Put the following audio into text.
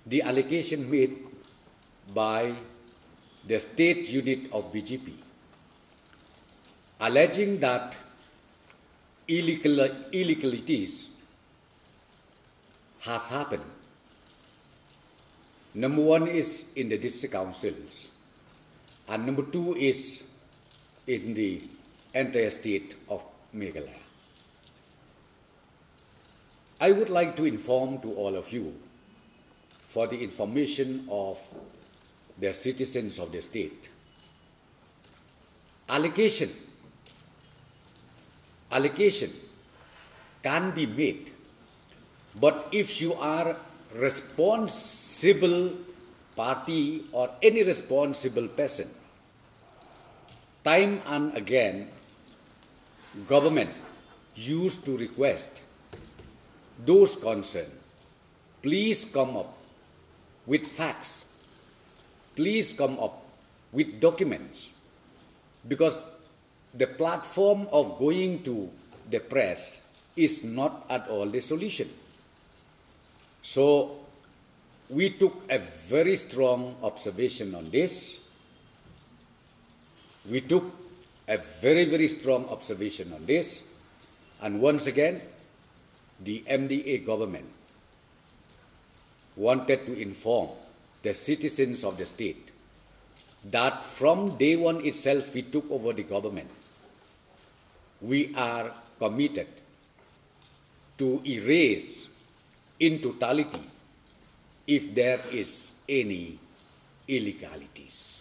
the allegation made by the state unit of BJP, alleging that illegalities has happened. Number one is in the district councils, and number two is in the entire state of Meghalaya. I would like to inform to all of you, for the information of the citizens of the state, allegation can be made, but if you are responsible party or any responsible person, time and again government used to request those concerned, please come up with facts, please come up with documents, because the platform of going to the press is not at all the solution. So we took a very strong observation on this. We took a very, very strong observation on this. And once again, the MDA government wanted to inform the citizens of the state that from day one itself we took over the government, we are committed to erase in totality if there is any illegalities.